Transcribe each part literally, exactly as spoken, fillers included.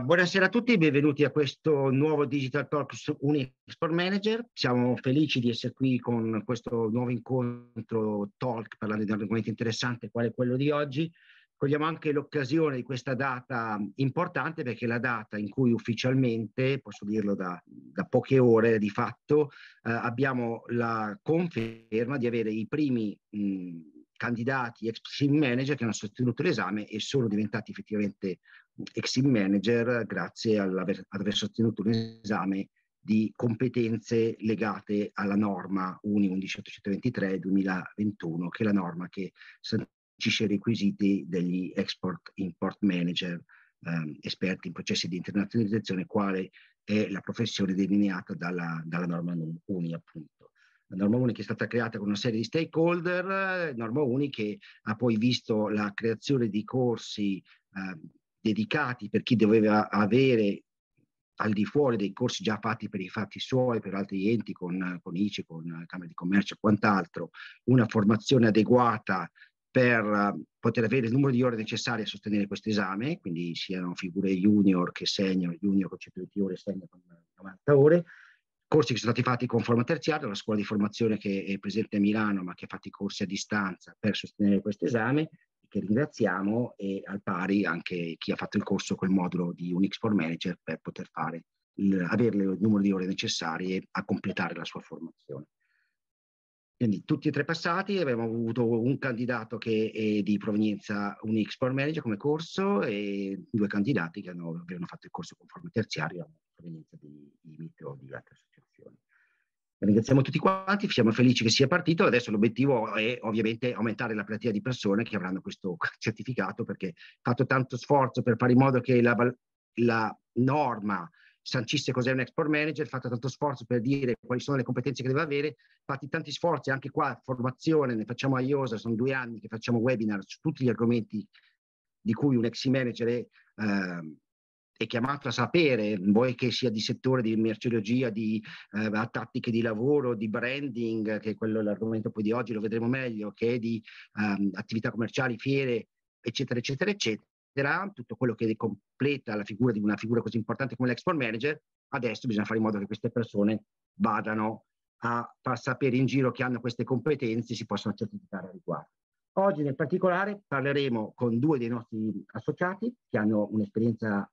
buonasera a tutti e benvenuti a questo nuovo Digital Talk su Uni Export Manager. Siamo felici di essere qui con questo nuovo incontro talk parlando di un argomento interessante quale quello di oggi. Cogliamo anche l'occasione di questa data importante perché è la data in cui ufficialmente, posso dirlo da, da poche ore di fatto, eh, abbiamo la conferma di avere i primi mh, candidati ex sim manager che hanno sostenuto l'esame e sono diventati effettivamente ex sim manager grazie all'aver, ad aver sostenuto un esame di competenze legate alla norma Uni millecentoventitré duemilaventuno, che è la norma che sancisce i requisiti degli export-import manager eh, esperti in processi di internazionalizzazione, quale è la professione delineata dalla, dalla norma Uni, appunto. La norma Uni che è stata creata con una serie di stakeholder, norma Uni che ha poi visto la creazione di corsi eh, dedicati per chi doveva avere al di fuori dei corsi già fatti per i fatti suoi, per altri enti, con, con I C E, con Camere di Commercio e quant'altro, una formazione adeguata per uh, poter avere il numero di ore necessarie a sostenere questo esame, quindi siano figure junior che senior, junior con centoventi ore, senior con novanta ore, corsi che sono stati fatti con forma terziaria, la scuola di formazione che è presente a Milano, ma che ha fatto i corsi a distanza per sostenere questo esame, che ringraziamo, e al pari anche chi ha fatto il corso col modulo di un Export Manager per poter fare il, avere il numero di ore necessarie a completare la sua formazione. Quindi tutti e tre passati, abbiamo avuto un candidato che è di provenienza un Export Manager come corso e due candidati che hanno, avevano fatto il corso con forma terziaria a provenienza di I M I T o di altre associazioni. Ringraziamo tutti quanti, siamo felici che sia partito. Adesso l'obiettivo è ovviamente aumentare la platea di persone che avranno questo certificato, perché fatto tanto sforzo per fare in modo che la, la norma sancisse cos'è un export manager, fatto tanto sforzo per dire quali sono le competenze che deve avere, fatti tanti sforzi anche qua, formazione, ne facciamo a IOSA, sono due anni che facciamo webinar su tutti gli argomenti di cui un ex manager è eh, è chiamato a sapere, vuoi che sia di settore di merceologia, di eh, tattiche di lavoro, di branding, che è quello l'argomento poi di oggi, lo vedremo meglio, che è di um, attività commerciali, fiere, eccetera, eccetera, eccetera, tutto quello che completa la figura di una figura così importante come l'export manager. Adesso bisogna fare in modo che queste persone vadano a far sapere in giro che hanno queste competenze e si possono certificare a riguardo. Oggi nel particolare parleremo con due dei nostri associati che hanno un'esperienza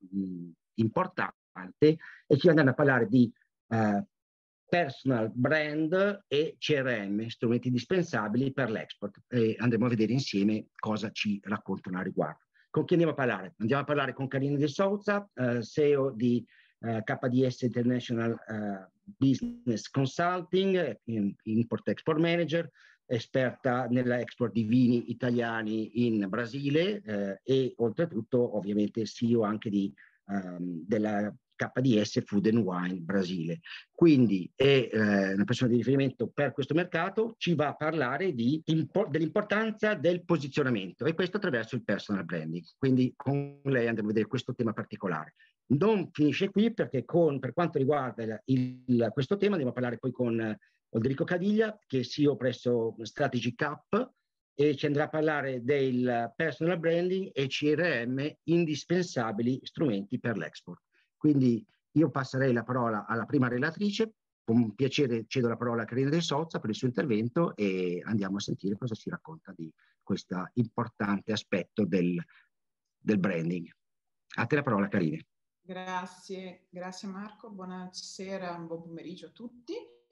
importante e ci andranno a parlare di eh, personal brand e C R M, strumenti indispensabili per l'export, e andremo a vedere insieme cosa ci raccontano a riguardo. Con chi andiamo a parlare? Andiamo a parlare con Karina De Souza, eh, C E O di eh, K D S International eh, Business Consulting, Import Export Manager, esperta nell'export di vini italiani in Brasile eh, e oltretutto ovviamente C E O anche di, um, della K D S Food and Wine Brasile. Quindi è eh, una persona di riferimento per questo mercato, ci va a parlare di dell'importanza del posizionamento, e questo attraverso il personal branding. Quindi con lei andremo a vedere questo tema particolare. Non finisce qui, perché con, per quanto riguarda il, il, questo tema andiamo a parlare poi con Olderico Cadiglia, che è C E O presso Strategy Cap, e ci andrà a parlare del personal branding e C R M, indispensabili strumenti per l'export. Quindi io passerei la parola alla prima relatrice, con piacere cedo la parola a Karina De Souza per il suo intervento e andiamo a sentire cosa ci racconta di questo importante aspetto del, del branding. A te la parola, Karina. Grazie, grazie Marco, buonasera, buon pomeriggio a tutti.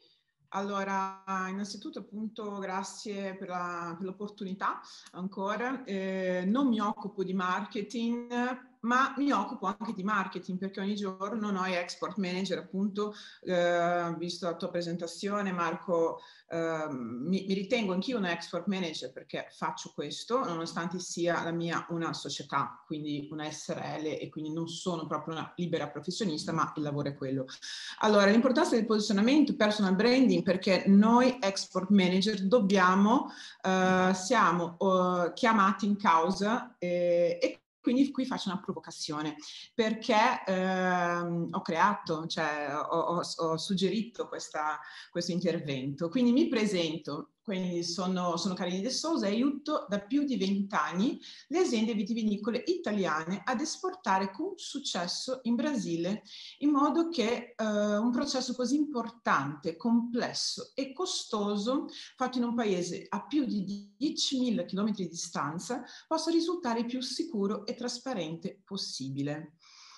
Allora, innanzitutto appunto grazie per, la, per l'opportunità ancora. Eh, non mi occupo di marketing, ma mi occupo anche di marketing, perché ogni giorno noi export manager, appunto, eh, visto la tua presentazione Marco, eh, mi, mi ritengo anch'io un export manager perché faccio questo, nonostante sia la mia una società, quindi una S R L, e quindi non sono proprio una libera professionista, ma il lavoro è quello. Allora, l'importanza del posizionamento, personal branding, perché noi export manager dobbiamo, eh, siamo eh, chiamati in causa eh, e quindi qui faccio una provocazione, perché ehm, ho creato, cioè ho, ho, ho suggerito questa, questo intervento. Quindi mi presento, Quindi sono, sono Carini De Souza e aiuto da più di vent'anni le aziende vitivinicole italiane ad esportare con successo in Brasile, in modo che eh, un processo così importante, complesso e costoso, fatto in un paese a più di diecimila chilometri di distanza, possa risultare il più sicuro e trasparente possibile.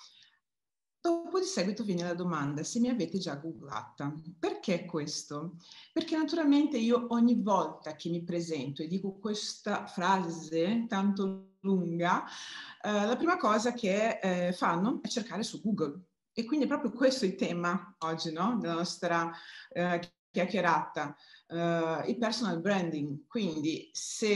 Dopo di seguito viene la domanda se mi avete già googlata. Perché questo? Perché naturalmente io ogni volta che mi presento e dico questa frase tanto lunga, eh, la prima cosa che eh, fanno è cercare su Google. E quindi è proprio questo il tema oggi, no? Della nostra eh, chiacchierata, eh, il personal branding. Quindi se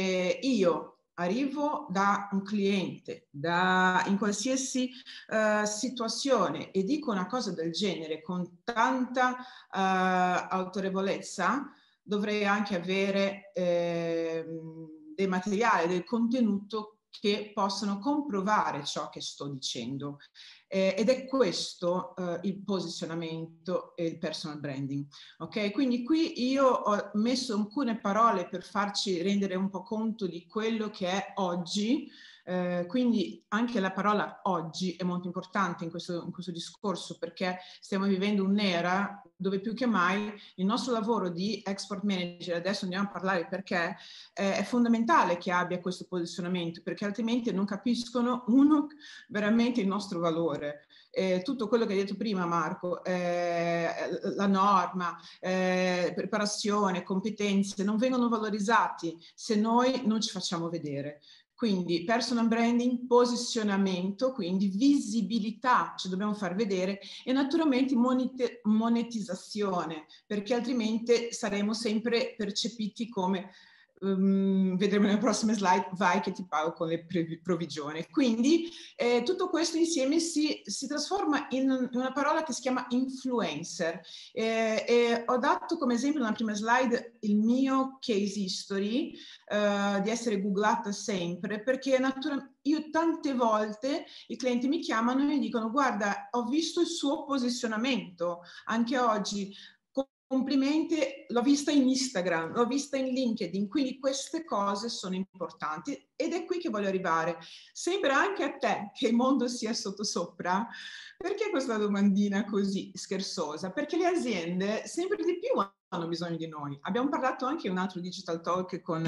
io arrivo da un cliente, da, in qualsiasi uh, situazione e dico una cosa del genere con tanta uh, autorevolezza, dovrei anche avere eh, del materiale, del contenuto che possano comprovare ciò che sto dicendo. Eh, ed è questo eh, il posizionamento e il personal branding. Ok, quindi qui io ho messo alcune parole per farci rendere un po' conto di quello che è oggi. Eh, quindi anche la parola oggi è molto importante in questo, in questo discorso, perché stiamo vivendo un'era dove più che mai il nostro lavoro di export manager, adesso andiamo a parlare perché, eh, è fondamentale che abbia questo posizionamento, perché altrimenti non capiscono, uno, veramente il nostro valore. Eh, tutto quello che hai detto prima, Marco, eh, la norma, eh, preparazione, competenze, non vengono valorizzati se noi non ci facciamo vedere. Quindi personal branding, posizionamento, quindi visibilità, ci dobbiamo far vedere, e naturalmente monetizzazione, perché altrimenti saremo sempre percepiti come, um, vedremo nelle prossime slide, vai che ti pago con le provvigioni. Quindi eh, tutto questo insieme si, si trasforma in una parola che si chiama influencer. Eh, e ho dato come esempio nella prima slide il mio case history, Uh, di essere googlata sempre, perché naturalmente io tante volte i clienti mi chiamano e mi dicono: guarda, ho visto il suo posizionamento anche oggi, complimenti, l'ho vista in Instagram, l'ho vista in LinkedIn, quindi queste cose sono importanti ed è qui che voglio arrivare. Sembra anche a te che il mondo sia sottosopra? Perché questa domandina così scherzosa? Perché le aziende sempre di più hanno bisogno di noi. Abbiamo parlato anche in un altro Digital Talk con,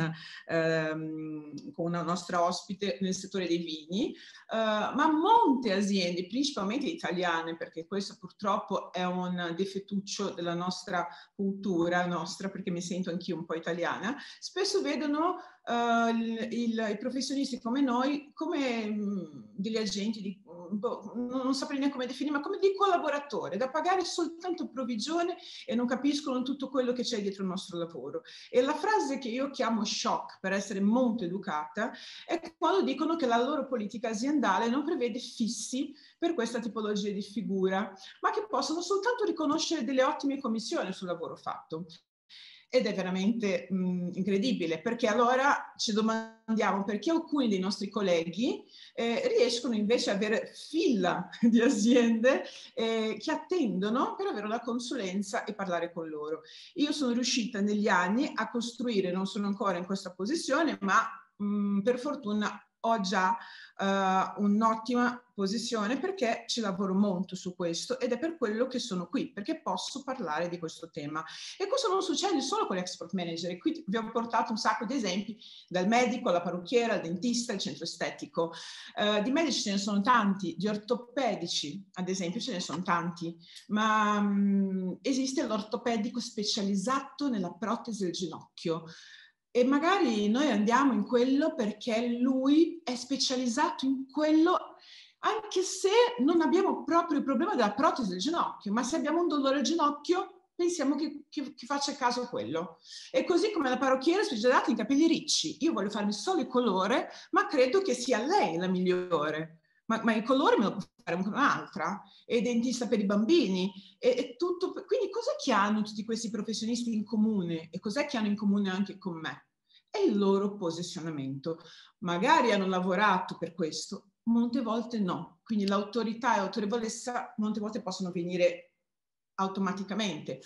ehm, con una nostra ospite nel settore dei vini, uh, ma molte aziende, principalmente italiane, perché questo purtroppo è un difettuccio della nostra cultura, nostra, perché mi sento anch'io un po' italiana, spesso vedono uh, il, il, i professionisti come noi come mh, degli agenti di, boh, non saprei neanche come definire, ma come dei collaboratori, da pagare soltanto provvigione, e non capiscono tutto quello che c'è dietro il nostro lavoro. E la frase che io chiamo shock, per essere molto educata, è quando dicono che la loro politica aziendale non prevede fissi per questa tipologia di figura, ma che possono soltanto riconoscere delle ottime commissioni sul lavoro fatto. Ed è veramente mh, incredibile, perché allora ci domandiamo perché alcuni dei nostri colleghi eh, riescono invece ad avere fila di aziende eh, che attendono per avere una consulenza e parlare con loro. Io sono riuscita negli anni a costruire, non sono ancora in questa posizione, ma mh, per fortuna ho già uh, un'ottima posizione, perché ci lavoro molto su questo ed è per quello che sono qui, perché posso parlare di questo tema. E questo non succede solo con l'export manager, e qui vi ho portato un sacco di esempi, dal medico alla parrucchiera, al dentista, al centro estetico. Uh, di medici ce ne sono tanti, di ortopedici ad esempio ce ne sono tanti, ma um, esiste l'ortopedico specializzato nella protesi del ginocchio. E magari noi andiamo in quello perché lui è specializzato in quello, anche se non abbiamo proprio il problema della protesi del ginocchio, ma se abbiamo un dolore al ginocchio pensiamo che, che, che faccia caso a quello. E così come la parrucchiera specializzata in capelli ricci. Io voglio farmi solo il colore, ma credo che sia lei la migliore. Ma, ma il colore me lo può fare un'altra, e dentista per i bambini, e, e tutto. Quindi cos'è che hanno tutti questi professionisti in comune, e cos'è che hanno in comune anche con me? È il loro posizionamento. Magari hanno lavorato per questo, molte volte no. Quindi l'autorità e l'autorevolezza molte volte possono venire automaticamente.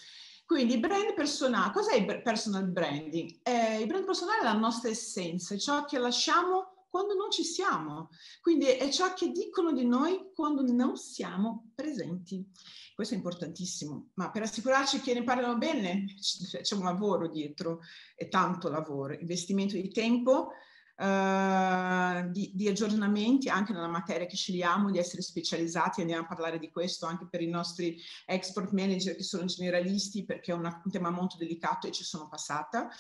Quindi brand personale, cos'è il personal branding? Eh, il brand personale è la nostra essenza, è ciò che lasciamo quando non ci siamo, quindi è ciò che dicono di noi quando non siamo presenti. Questo è importantissimo, ma per assicurarci che ne parlino bene c'è un lavoro dietro, è tanto lavoro, investimento di tempo, Uh, di, di aggiornamenti anche nella materia che scegliamo, di essere specializzati. Andiamo a parlare di questo anche per i nostri export manager che sono generalisti, perché è una, un tema molto delicato e ci sono passata.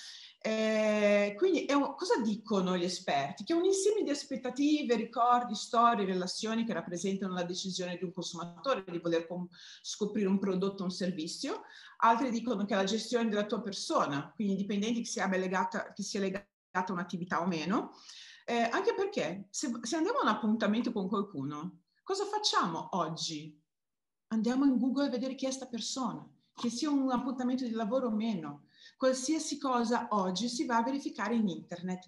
Eh, quindi è un, cosa dicono gli esperti? Che è un insieme di aspettative, ricordi, storie, relazioni che rappresentano la decisione di un consumatore di voler scoprire un prodotto o un servizio. Altri dicono che è la gestione della tua persona, quindi dipendenti che sia legata, che sia legata a un'attività o meno, eh, anche perché se, se andiamo a un appuntamento con qualcuno, cosa facciamo oggi? Andiamo in Google a vedere chi è sta persona, che sia un appuntamento di lavoro o meno. Qualsiasi cosa oggi si va a verificare in internet.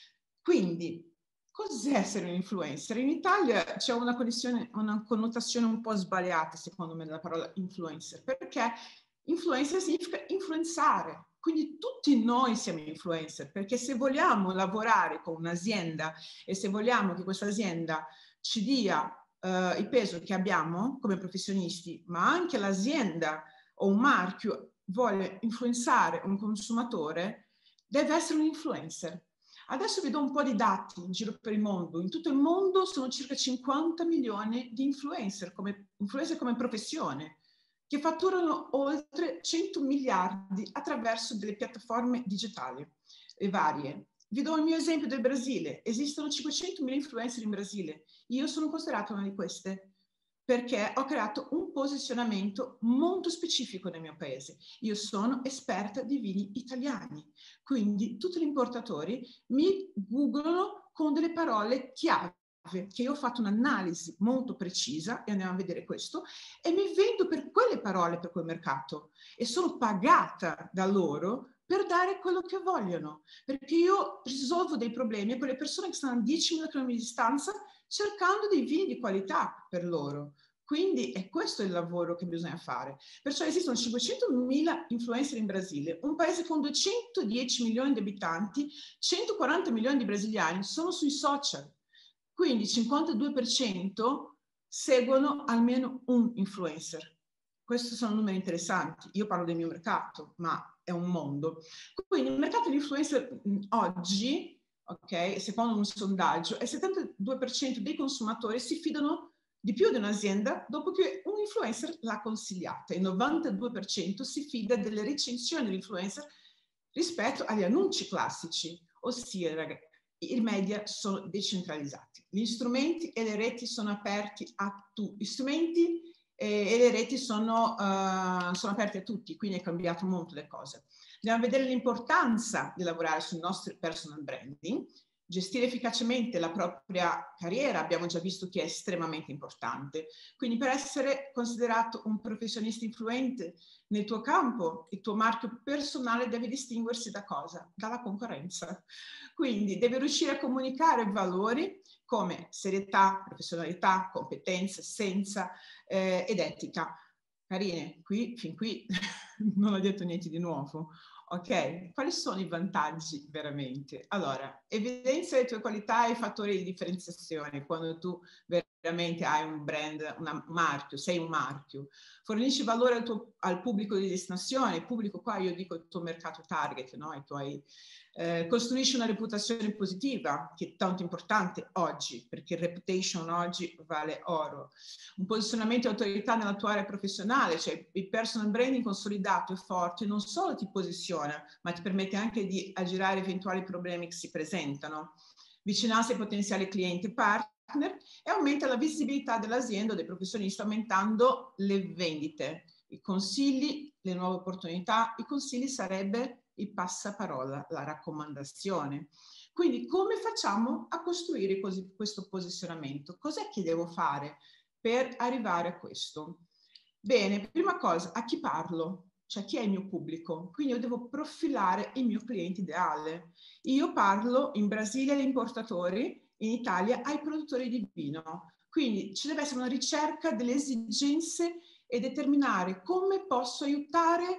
Quindi, cos'è essere un influencer? In Italia c'è una, una connotazione un po' sbagliata, secondo me, della parola influencer, perché influencer significa influenzare. Quindi tutti noi siamo influencer, perché se vogliamo lavorare con un'azienda e se vogliamo che questa azienda ci dia uh, il peso che abbiamo come professionisti, ma anche l'azienda o un marchio vuole influenzare un consumatore, deve essere un influencer. Adesso vi do un po' di dati in giro per il mondo. In tutto il mondo sono circa cinquanta milioni di influencer come, influencer come professione, che fatturano oltre cento miliardi attraverso delle piattaforme digitali e varie. Vi do il mio esempio del Brasile. Esistono cinquecentomila influencer in Brasile. Io sono considerata una di queste perché ho creato un posizionamento molto specifico nel mio paese. Io sono esperta di vini italiani, quindi tutti gli importatori mi googlano con delle parole chiave, che io ho fatto un'analisi molto precisa, e andiamo a vedere questo, e mi vendo per quelle parole per quel mercato e sono pagata da loro per dare quello che vogliono, perché io risolvo dei problemi a quelle persone che stanno a diecimila chilometri di distanza cercando dei vini di qualità per loro. Quindi è questo il lavoro che bisogna fare. Perciò esistono cinquecentomila influencer in Brasile, un paese con duecentodieci milioni di abitanti, centoquaranta milioni di brasiliani sono sui social. Quindi il cinquantadue per cento seguono almeno un influencer. Questi sono numeri interessanti. Io parlo del mio mercato, ma è un mondo. Quindi il mercato di influencer oggi, ok, secondo un sondaggio, il settantadue per cento dei consumatori si fidano di più di un'azienda dopo che un influencer l'ha consigliata. Il novantadue per cento si fida delle recensioni dell'influencer rispetto agli annunci classici, ossia ragazzi, i media sono decentralizzati, gli strumenti e le reti sono aperti a tutti, gli strumenti e, e le reti sono, uh, sono aperti a tutti, quindi è cambiato molto le cose. Andiamo a vedere l'importanza di lavorare sul nostro personal branding. Gestire efficacemente la propria carriera abbiamo già visto che è estremamente importante. Quindi per essere considerato un professionista influente nel tuo campo, il tuo marchio personale deve distinguersi da cosa? Dalla concorrenza. Quindi deve riuscire a comunicare valori come serietà, professionalità, competenza, essenza eh, ed etica. Carine, qui, fin qui non ho detto niente di nuovo. Ok, quali sono i vantaggi veramente? Allora, evidenzia le tue qualità e i fattori di differenziazione quando tu veramente hai un brand, un marchio, sei un marchio. Fornisci valore al, tuo, al pubblico di destinazione, il pubblico qua io dico il tuo mercato target, no? I tuoi, eh, costruisci una reputazione positiva, che è tanto importante oggi, perché il reputation oggi vale oro. Un posizionamento di autorità nella tua area professionale, cioè il personal branding consolidato e forte non solo ti posiziona, ma ti permette anche di aggirare eventuali problemi che si presentano. Vicinanza ai potenziali clienti e partner e aumenta la visibilità dell'azienda o del professionista aumentando le vendite, i consigli, le nuove opportunità. I consigli sarebbe il passaparola, la raccomandazione. Quindi come facciamo a costruire così, questo posizionamento? Cos'è che devo fare per arrivare a questo? Bene, prima cosa, a chi parlo? Cioè chi è il mio pubblico? Quindi io devo profilare il mio cliente ideale. Io parlo in Brasile agli importatori, in Italia ai produttori di vino. Quindi ci deve essere una ricerca delle esigenze e determinare come posso aiutare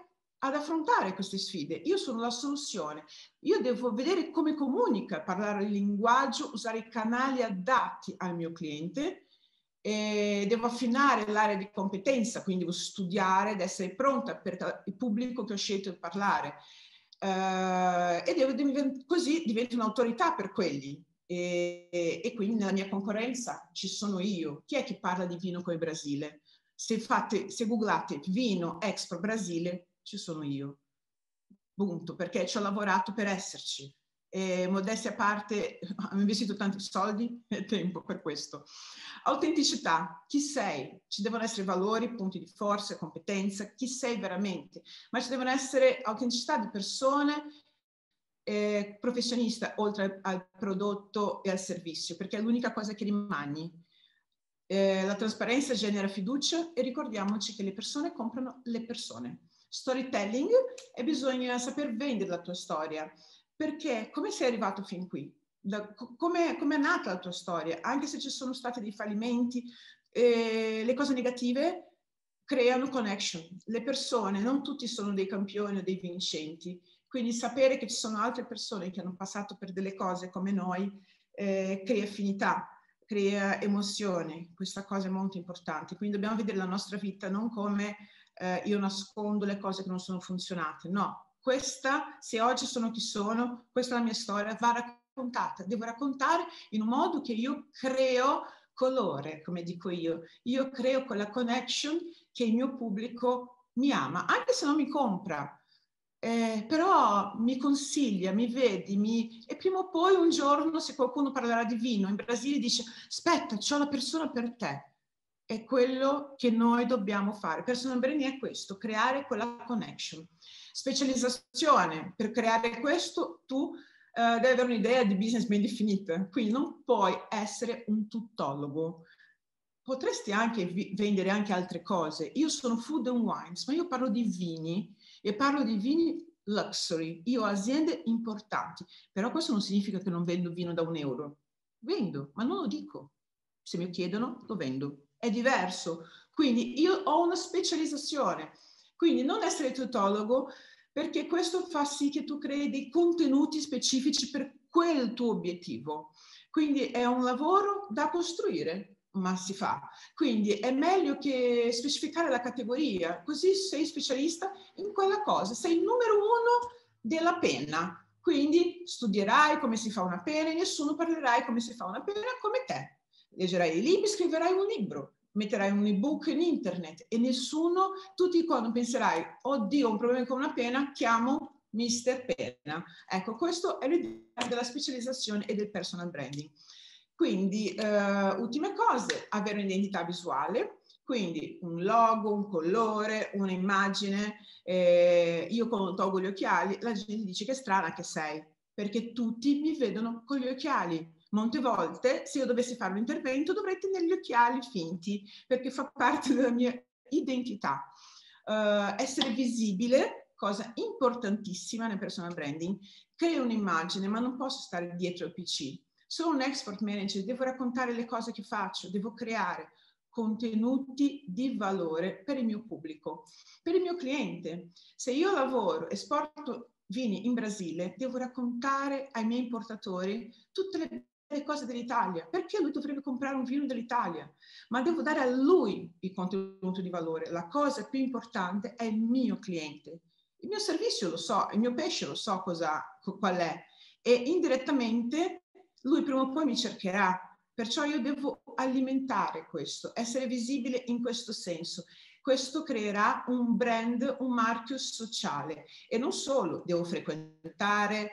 ad affrontare queste sfide. Io sono la soluzione. Io devo vedere come comunica, parlare il linguaggio, usare i canali adatti al mio cliente. E devo affinare l'area di competenza, quindi devo studiare ed essere pronta per il pubblico che ho scelto di parlare. Uh, e devo, così divento un'autorità per quelli. E, e, e quindi nella mia concorrenza ci sono io. Chi è che parla di vino come Brasile? Se, fate, se googlate vino Expo Brasile, ci sono io. Punto, perché ci ho lavorato per esserci. E modestia a parte, ho investito tanti soldi e tempo per questo. Autenticità, chi sei? Ci devono essere valori, punti di forza, competenza, chi sei veramente, ma ci devono essere autenticità di persone, eh, professionista, oltre al prodotto e al servizio, perché è l'unica cosa che rimani. Eh, la trasparenza genera fiducia e ricordiamoci che le persone comprano le persone. Storytelling, e bisogna saper vendere la tua storia. Perché? Come sei arrivato fin qui? Da, come, come è nata la tua storia? Anche se ci sono stati dei fallimenti, eh, le cose negative creano connection. Le persone, non tutti sono dei campioni o dei vincenti, quindi sapere che ci sono altre persone che hanno passato per delle cose come noi eh, crea affinità, crea emozione. Questa cosa è molto importante. Quindi dobbiamo vedere la nostra vita non come eh, io nascondo le cose che non sono funzionate, no. Questa, se oggi sono chi sono, questa è la mia storia, va raccontata. Devo raccontare in un modo che io creo colore, come dico io. Io creo quella connection che il mio pubblico mi ama, anche se non mi compra. Eh, però mi consiglia, mi vedi, mi... e prima o poi un giorno, se qualcuno parlerà di vino in Brasile, dice: aspetta, c'ho la persona per te. È quello che noi dobbiamo fare. Personal branding è questo, creare quella connection. Specializzazione, per creare questo tu eh, devi avere un'idea di business ben definita, quindi non puoi essere un tuttologo. Potresti anche vendere anche altre cose. Io sono food and wines, ma io parlo di vini e parlo di vini luxury. Io ho aziende importanti, però questo non significa che non vendo vino da un euro. Vendo, ma non lo dico. Se mi chiedono, lo vendo. È diverso. Quindi io ho una specializzazione. Quindi non essere tutologo, perché questo fa sì che tu crei dei contenuti specifici per quel tuo obiettivo. Quindi è un lavoro da costruire, ma si fa. Quindi è meglio che specificare la categoria, così sei specialista in quella cosa, sei il numero uno della penna. Quindi studierai come si fa una penna e nessuno parlerai come si fa una penna come te. Leggerai i libri, scriverai un libro, metterai un ebook in internet e nessuno, tutti quando penserai, oddio, ho un problema con una penna, chiamo mister Penna. Ecco, questo è l'idea della specializzazione e del personal branding. Quindi, eh, ultime cose, avere un'identità visuale, quindi un logo, un colore, un'immagine. Eh, io quando tolgo gli occhiali, la gente dice che strana che sei, perché tutti mi vedono con gli occhiali. Molte volte, se io dovessi fare un intervento, dovrei tenere gli occhiali finti, perché fa parte della mia identità. Uh, essere visibile, cosa importantissima nel personal branding, creo un'immagine, ma non posso stare dietro al P C. Sono un export manager, devo raccontare le cose che faccio, devo creare contenuti di valore per il mio pubblico, per il mio cliente. Se io lavoro, esporto vini in Brasile, devo raccontare ai miei importatori tutte le le cose dell'Italia, perché lui dovrebbe comprare un vino dell'Italia, ma devo dare a lui il contenuto di valore. La cosa più importante è il mio cliente. Il mio servizio lo so, il mio pesce lo so cosa, qual è, e indirettamente lui prima o poi mi cercherà. Perciò io devo alimentare questo, essere visibile in questo senso. Questo creerà un brand, un marchio sociale. E non solo, devo frequentare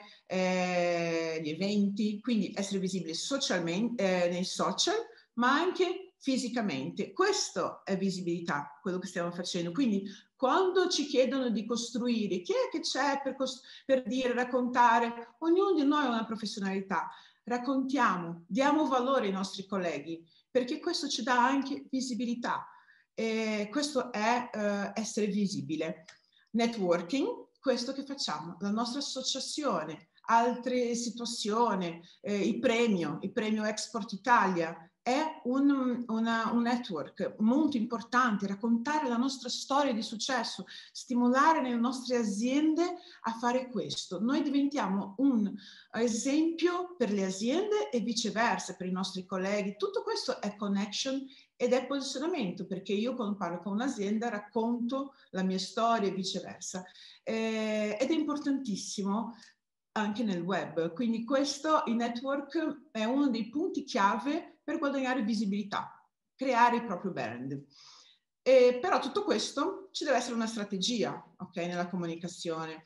eh, gli eventi, quindi essere visibile socialmente, eh, nei social, ma anche fisicamente. Questo è visibilità, quello che stiamo facendo. Quindi quando ci chiedono di costruire, chi è che c'è per, per dire, raccontare? Ognuno di noi ha una professionalità. Raccontiamo, diamo valore ai nostri colleghi, perché questo ci dà anche visibilità. E questo è uh, essere visibile. Networking, questo che facciamo, la nostra associazione, altre situazioni, eh, il premio, il premio Export Italia, è un, una, un network molto importante, raccontare la nostra storia di successo, stimolare le nostre aziende a fare questo. Noi diventiamo un esempio per le aziende e viceversa per i nostri colleghi. Tutto questo è connection ed è posizionamento, perché io quando parlo con un'azienda racconto la mia storia e viceversa. Eh, ed è importantissimo anche nel web. Quindi questo, il network, è uno dei punti chiave per guadagnare visibilità, creare il proprio brand. E però tutto questo ci deve essere una strategia, ok, nella comunicazione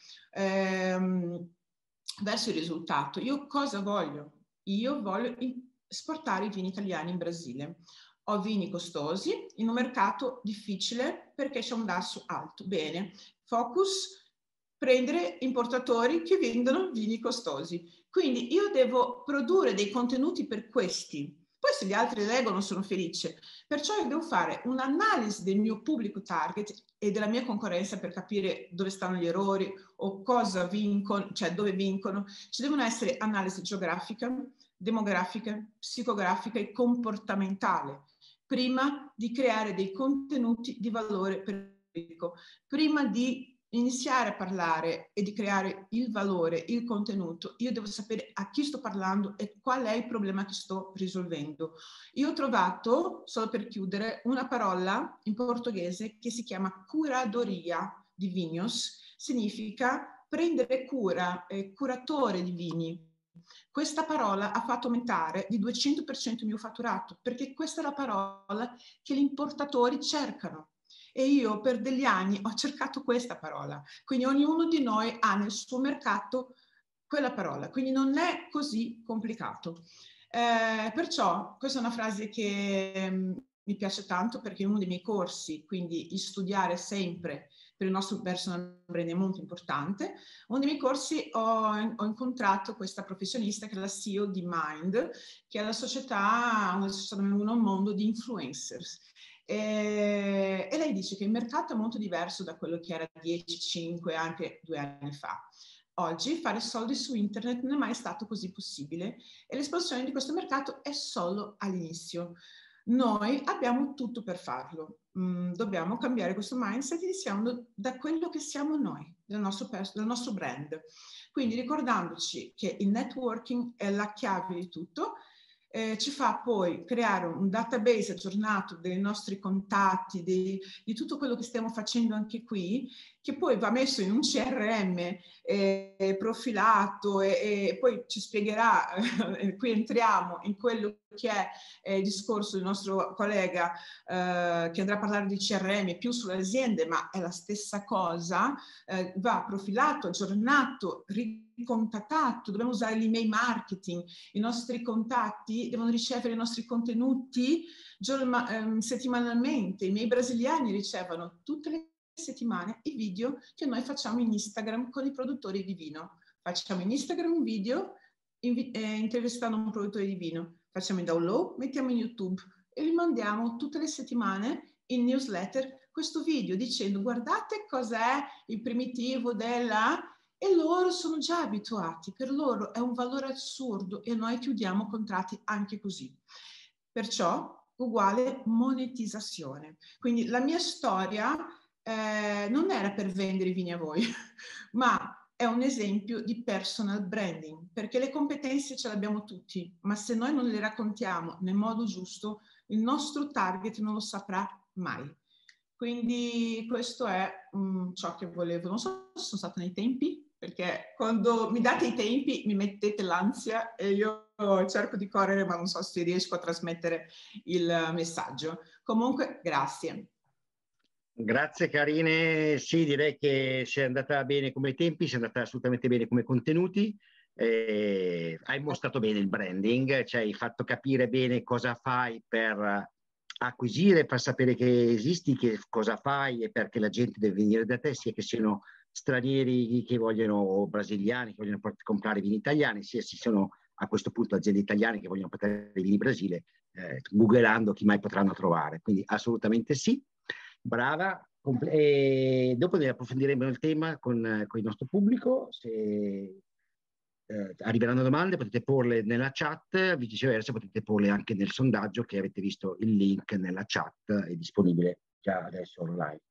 ehm, verso il risultato. Io cosa voglio? Io voglio esportare i vini italiani in Brasile. Ho vini costosi in un mercato difficile perché c'è un tasso alto. Bene, focus, prendere importatori che vendono vini costosi. Quindi io devo produrre dei contenuti per questi. Poi se gli altri leggono sono felice. Perciò io devo fare un'analisi del mio pubblico target e della mia concorrenza per capire dove stanno gli errori o cosa vincono, cioè dove vincono. Ci devono essere analisi geografica, demografica, psicografica e comportamentale prima di creare dei contenuti di valore per il pubblico, prima di iniziare a parlare e di creare il valore, il contenuto. Io devo sapere a chi sto parlando e qual è il problema che sto risolvendo. Io ho trovato, solo per chiudere, una parola in portoghese che si chiama curadoria di vinhos, significa prendere cura, eh, curatore di vini. Questa parola ha fatto aumentare di duecento per cento il mio fatturato, perché questa è la parola che gli importatori cercano. E io per degli anni ho cercato questa parola, quindi ognuno di noi ha nel suo mercato quella parola, quindi non è così complicato. Eh, perciò questa è una frase che mh, mi piace tanto perché è uno dei miei corsi, quindi il studiare sempre per il nostro personal brand è molto importante. Uno dei miei corsi ho, ho incontrato questa professionista che è la C E O di Mind, che è la società, una società numero uno al mondo di influencers. E, e lei dice che il mercato è molto diverso da quello che era dieci, cinque, anche due anni fa. Oggi fare soldi su internet non è mai stato così possibile e l'espansione di questo mercato è solo all'inizio. Noi abbiamo tutto per farlo. Mm, dobbiamo cambiare questo mindset iniziando da quello che siamo noi, del nostro, del nostro brand. Quindi ricordandoci che il networking è la chiave di tutto. Eh, ci fa poi creare un database aggiornato dei nostri contatti, di, di tutto quello che stiamo facendo anche qui, che poi va messo in un C R M eh, profilato e, e poi ci spiegherà, eh, qui entriamo in quello che è eh, il discorso del nostro collega eh, che andrà a parlare di C R M più sulle aziende, ma è la stessa cosa, eh, va profilato, aggiornato, ricontattato, dobbiamo usare l'email marketing, i nostri contatti devono ricevere i nostri contenuti giorn- ehm, settimanalmente, i miei brasiliani ricevono tutte le settimane i video che noi facciamo in Instagram con i produttori di vino. Facciamo in Instagram un video invi- eh, intervistando un produttore di vino, facciamo i download, mettiamo in YouTube e li mandiamo tutte le settimane in newsletter questo video dicendo guardate cos'è il primitivo della... E loro sono già abituati, per loro è un valore assurdo e noi chiudiamo contratti anche così. Perciò uguale monetizzazione. Quindi la mia storia eh, non era per vendere i vini a voi, ma è un esempio di personal branding, perché le competenze ce le abbiamo tutti, ma se noi non le raccontiamo nel modo giusto, il nostro target non lo saprà mai. Quindi questo è um, ciò che volevo. Non so se sono stata nei tempi, perché quando mi date i tempi mi mettete l'ansia e io cerco di correre, ma non so se riesco a trasmettere il messaggio. Comunque, grazie. Grazie Karine, sì direi che sei andata bene come tempi, sei andata assolutamente bene come contenuti, eh, hai mostrato bene il branding, cioè hai fatto capire bene cosa fai per acquisire, far sapere che esisti, che cosa fai e perché la gente deve venire da te, sia che siano stranieri che vogliono, o brasiliani che vogliono comprare vini italiani, sia se sono a questo punto aziende italiane che vogliono portare i vini in Brasile, eh, googlando chi mai potranno trovare, quindi assolutamente sì. Brava, e dopo ne approfondiremo il tema con, con il nostro pubblico. Se eh, arriveranno domande, potete porle nella chat, viceversa potete porle anche nel sondaggio che avete visto il link nella chat, è disponibile già adesso online.